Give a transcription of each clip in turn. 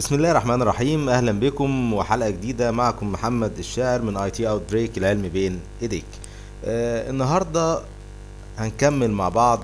بسم الله الرحمن الرحيم، اهلا بكم وحلقه جديده. معكم محمد الشاعر من اي تي اوت بريك، العلم بين ايديك. النهارده هنكمل مع بعض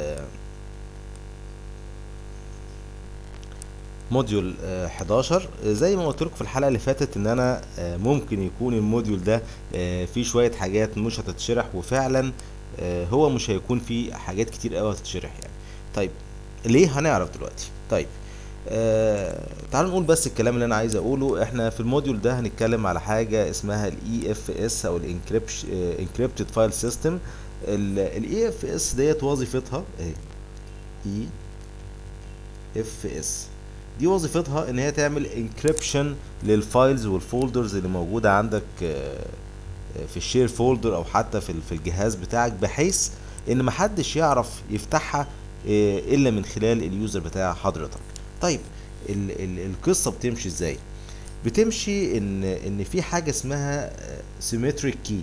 موديول 11. زي ما قلت لكم في الحلقه اللي فاتت ان انا ممكن يكون الموديول ده فيه شويه حاجات مش هتتشرح، وفعلا هو مش هيكون فيه حاجات كتير قوي هتتشرح يعني. طيب، ليه؟ هنعرف دلوقتي. طيب، تعالوا نقول بس الكلام اللي انا عايز اقوله. احنا في الموديول ده هنتكلم على حاجه اسمها الاي اف اس او الانكريبتد فايل سيستم. الاي اف اس ديت وظيفتها اهي، اي اف اس دي وظيفتها ان هي تعمل انكريبشن للفايلز والفولدرز اللي موجوده عندك في الشير فولدر او حتى في الجهاز بتاعك، بحيث ان محدش يعرف يفتحها الا من خلال اليوزر بتاع حضرتك. طيب، ال القصه بتمشي ازاي؟ بتمشي ان في حاجه اسمها سيمتريك كي.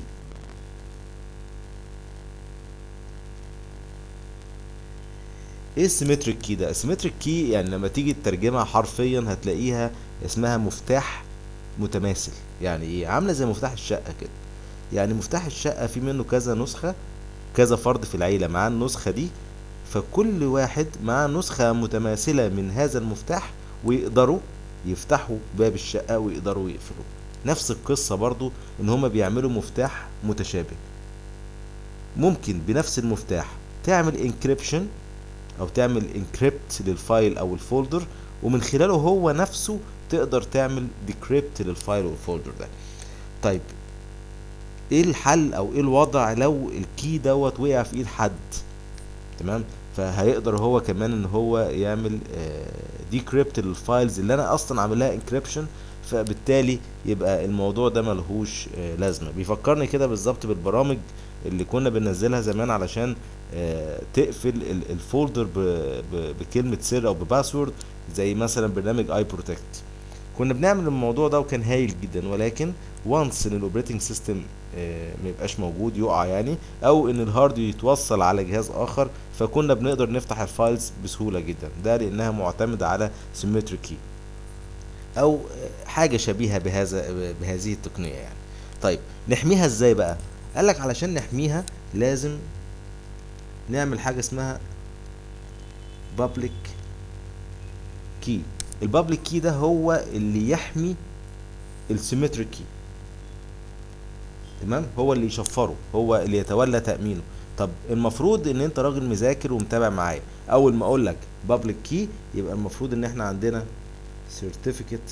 ايه السيمتريك كي ده؟ السيمتريك كي يعني لما تيجي تترجمها حرفيا هتلاقيها اسمها مفتاح متماثل. يعني ايه؟ عامله زي مفتاح الشقه كده. يعني مفتاح الشقه في منه كذا نسخه، كذا فرد في العيله معاه النسخه دي، فكل واحد معاه نسخه متماثله من هذا المفتاح، ويقدروا يفتحوا باب الشقه ويقدروا يقفلوه. نفس القصه برضو ان هما بيعملوا مفتاح متشابه. ممكن بنفس المفتاح تعمل انكريبشن او تعمل انكريبت للفايل او الفولدر، ومن خلاله هو نفسه تقدر تعمل ديكريبت للفايل والفولدر ده. طيب، ايه الحل او ايه الوضع لو الكي دوت وقع في ايد حد؟ تمام، فهيقدر هو كمان ان هو يعمل ديكريبت للفايلز اللي انا اصلا عامل لها انكريبشن، فبالتالي يبقى الموضوع ده ملهوش لازمه. بيفكرني كده بالظبط بالبرامج اللي كنا بننزلها زمان علشان تقفل الفولدر بكلمه سر او بباسورد، زي مثلا برنامج اي بروتكت. كنا بنعمل الموضوع ده وكان هايل جدا، ولكن وانس ان الاوبريتنج سيستم ما يبقاش موجود، يقع يعني، او ان الهارد يتوصل على جهاز اخر، فكنا بنقدر نفتح الفايلز بسهوله جدا. ده لانها معتمده على سيمتريك كي او حاجه شبيهه بهذه التقنيه يعني. طيب، نحميها ازاي بقى؟ قالك علشان نحميها لازم نعمل حاجه اسمها public key. البابليك كي ده هو اللي يحمي السيمتريك كي. تمام، هو اللي يشفره، هو اللي يتولى تأمينه. طب المفروض ان انت راجل مذاكر ومتابع معايا، اول ما اقول لك بابليك كي يبقى المفروض ان احنا عندنا certificate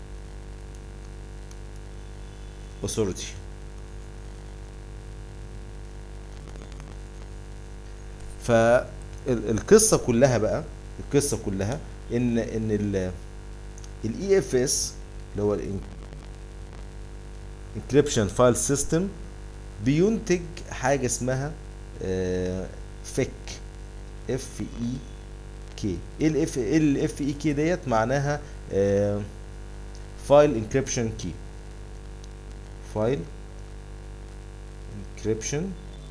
authority. فالقصه كلها بقى، القصه كلها ان الاي اف اس اللي هو الانكريبشن فايل سيستم بينتج حاجه اسمها فيك، اف اي كي. ايه الاف اي كي ديت؟ معناها فايل انكريبشن كي. فايل انكريبشن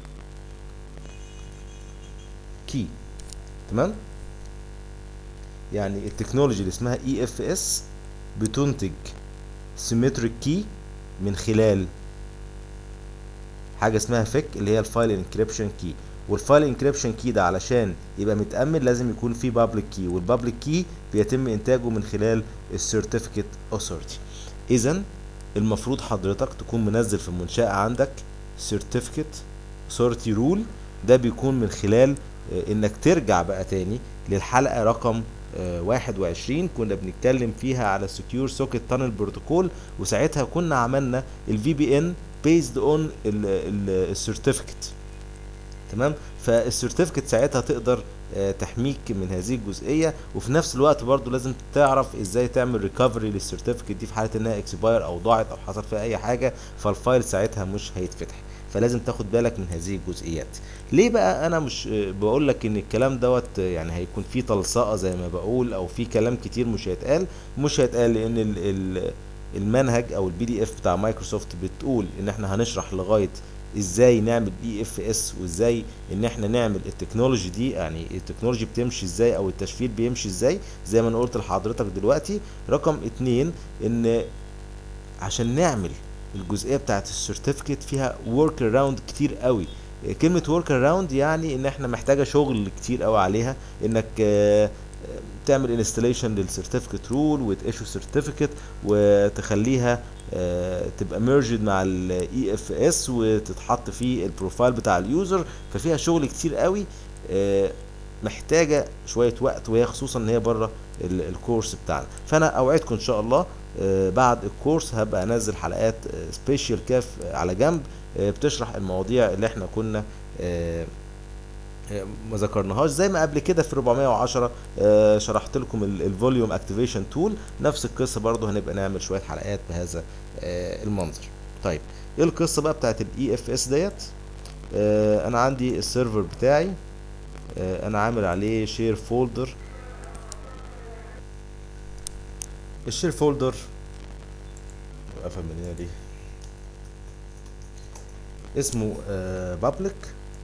كي. تمام، يعني التكنولوجي اللي اسمها اي اف اس بتنتج سيمتريك كي من خلال حاجه اسمها فيك اللي هي الفايل انكريبشن كي. والفايل انكريبشن كي ده علشان يبقى متأمن لازم يكون فيه بابليك كي، والبابليك كي بيتم انتاجه من خلال السيرتيفيكت اوثورتي. اذا المفروض حضرتك تكون منزل في المنشأة عندك سيرتيفيكت اوثورتي رول. ده بيكون من خلال انك ترجع بقى تاني للحلقة رقم 21 كنا بنتكلم فيها على السكيور سوكيت تانل بروتوكول، وساعتها كنا عملنا الفي بي ان بيزد اون السيرتيفيكت. تمام، فالسيرتيفيكت ساعتها تقدر تحميك من هذه الجزئيه، وفي نفس الوقت برضو لازم تعرف ازاي تعمل ريكفري للسيرتيفيكت دي في حاله انها اكسباير او ضاعت او حصل فيها اي حاجه، فالفايل ساعتها مش هيتفتح. فلازم تاخد بالك من هذه الجزئيات. ليه بقى انا مش بقول لك ان الكلام دوت يعني هيكون فيه تلصقه زي ما بقول، او فيه كلام كتير مش هيتقال؟ مش هيتقال لان المنهج او البي دي اف بتاع مايكروسوفت بتقول ان احنا هنشرح لغايه ازاي نعمل بي اف اس، وازاي ان احنا نعمل التكنولوجي دي، يعني التكنولوجي بتمشي ازاي او التشفير بيمشي ازاي زي ما انا قلت لحضرتك دلوقتي. رقم اتنين، ان عشان نعمل الجزئيه بتاعت السيرتيفيكت فيها ورك اراوند كتير قوي. كلمه ورك اراوند يعني ان احنا محتاجه شغل كتير قوي عليها، انك تعمل انستليشن للسيرتيفيكت رول، وتيشو سيرتيفيكت، وتخليها تبقى ميرجد مع الاي اف اس، وتتحط في البروفايل بتاع اليوزر. ففيها شغل كتير قوي، محتاجه شويه وقت، وهي خصوصا ان هي بره الكورس بتاعنا. فانا اوعدكم ان شاء الله بعد الكورس هبقى انزل حلقات سبيشال كاف على جنب، بتشرح المواضيع اللي احنا كنا ما ذكرناهاش، زي ما قبل كده في 410 شرحت لكم الفوليوم اكتيفيشن تول. نفس القصه برضو هنبقى نعمل شويه حلقات بهذا المنظر. طيب ايه القصه بقى بتاعت الاي اف اس ديت؟ انا عندي السيرفر بتاعي، انا عامل عليه شير فولدر. الشير فولدر قفل من هنا ليه؟ اسمه بابليك.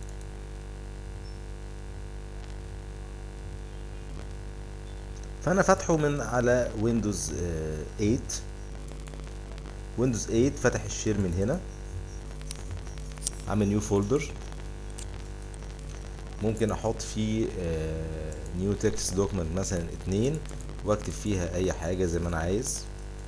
فانا فاتحه من على ويندوز 8. ويندوز 8 فتح الشير من هنا، عامل نيو فولدر. ممكن احط فيه نيو تكست دوكمنت مثلا 2، واكتب فيها اي حاجه زي ما انا عايز،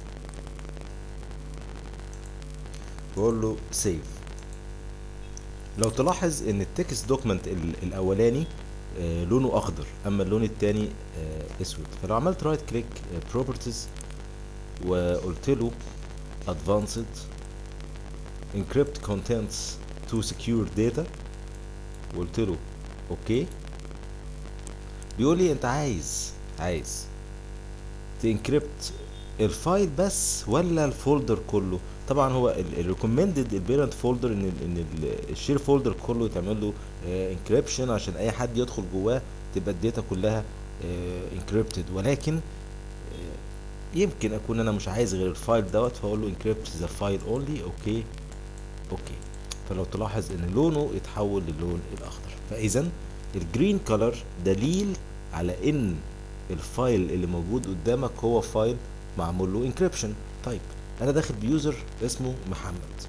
واقول له سيف. لو تلاحظ ان التكست دوكمنت الاولاني لونه اخضر، اما اللون التاني اسود. فلو عملت رايت كليك بروبرتيز وقلت له ادفانسد encrypt contents to secure data، وقلت له اوكي، بيقول لي انت عايز تنكريبت الفايل بس ولا الفولدر كله. طبعا هو الريكومندد البيرنت فولدر ان الشير فولدر كله يتعمل له انكريبشن عشان اي حد يدخل جواه تبقى الداتا كلها انكريبتد، ولكن يمكن اكون انا مش عايز غير الفايل دوت، فاقول له انكريبت ذا فايل اونلي. اوكي اوكي. فلو تلاحظ ان لونه يتحول للون الاخضر، فاذا الجرين كولر دليل على ان الفايل اللي موجود قدامك هو فايل معمول له انكريبشن. طيب انا داخل بيوزر اسمه محمد،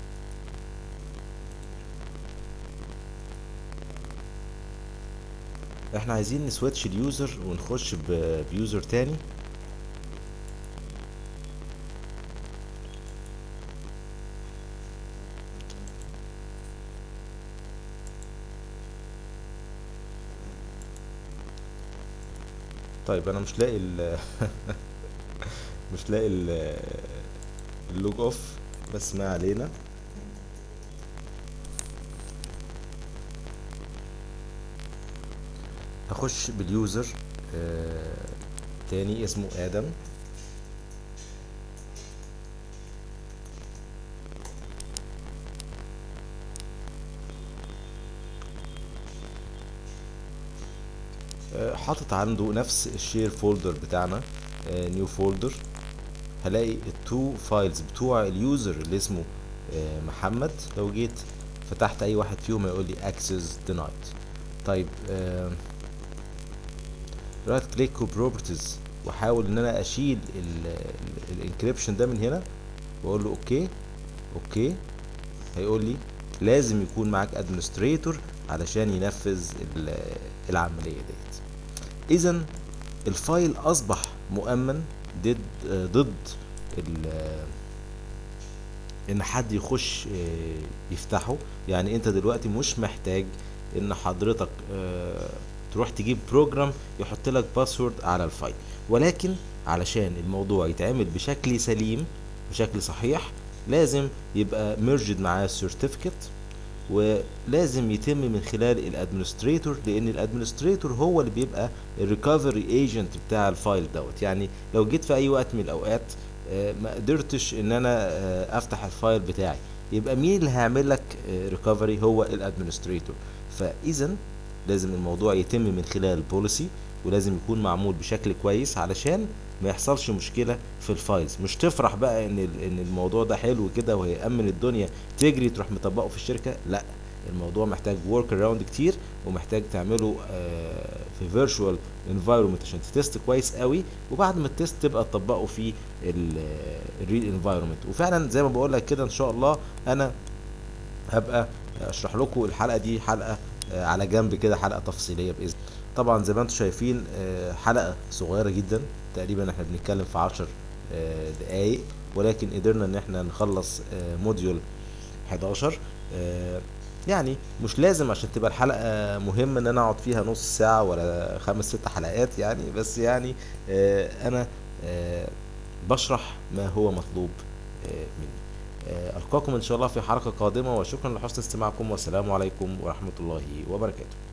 احنا عايزين نسويتش اليوزر ونخش بيوزر تاني. طيب انا مش لاقي مش لاقي اللوج اوف، بس ما علينا. هخش باليوزر تاني اسمه ادم. حاطط عنده نفس الشير فولدر بتاعنا، نيو فولدر. هلاقي التو فايلز بتوع اليوزر اللي اسمه محمد. لو جيت فتحت اي واحد فيهم هيقول لي access denied. طيب رايت كليك وبروبرتيز، واحاول ان انا اشيل الانكريبشن ده من هنا، واقول له اوكي اوكي. هيقول لي لازم يكون معاك ادمنستريتور علشان ينفذ العمليه ديت. اذا الفايل اصبح مؤمن ضد ان حد يخش يفتحه. يعني انت دلوقتي مش محتاج ان حضرتك تروح تجيب بروجرام يحط لك باسورد على الفايل، ولكن علشان الموضوع يتعمل بشكل سليم بشكل صحيح لازم يبقى ميرجد معاه السيرتيفيكت، ولازم يتم من خلال الادمنستريتور، لان الادمنستريتور هو اللي بيبقى الريكفري ايجنت بتاع الفايل دوت. يعني لو جيت في اي وقت من الاوقات ما قدرتش ان انا افتح الفايل بتاعي، يبقى مين اللي هيعمل لك ريكفري؟ هو الادمنستريتور. فاذا لازم الموضوع يتم من خلال بوليسي، ولازم يكون معمول بشكل كويس علشان ما يحصلش مشكلة في الفايلز. مش تفرح بقى ان الموضوع ده حلو كده وهيأمن الدنيا تجري تروح مطبقه في الشركة، لا، الموضوع محتاج ورك اراوند كتير، ومحتاج تعمله في فيرتشوال انفايرمنت عشان تتست كويس قوي، وبعد ما التست تبقى تطبقه في الريل انفايرمنت. وفعلا زي ما بقول لك كده ان شاء الله انا هبقى اشرح لكم الحلقه دي حلقه على جنب كده، حلقه تفصيليه باذن. طبعا زي ما انتم شايفين حلقه صغيره جدا، تقريبا احنا بنتكلم في 10 دقايق، ولكن قدرنا ان احنا نخلص موديول 11. يعني مش لازم عشان تبقى الحلقة مهمة ان انا اقعد فيها نص ساعة ولا 5 6 حلقات يعني، بس يعني انا بشرح ما هو مطلوب مني. ألقاكم إن شاء الله في حلقة قادمة، وشكرا لحسن استماعكم، والسلام عليكم ورحمة الله وبركاته.